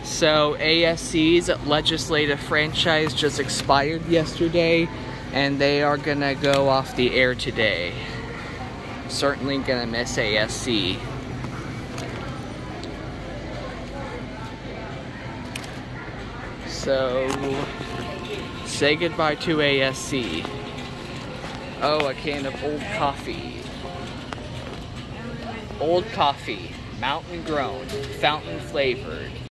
So ASC's legislative franchise just expired yesterday, and they are gonna go off the air today. Certainly gonna miss ASC. So say goodbye to ASC. Oh, a can of old coffee. Old coffee, mountain grown, fountain flavored.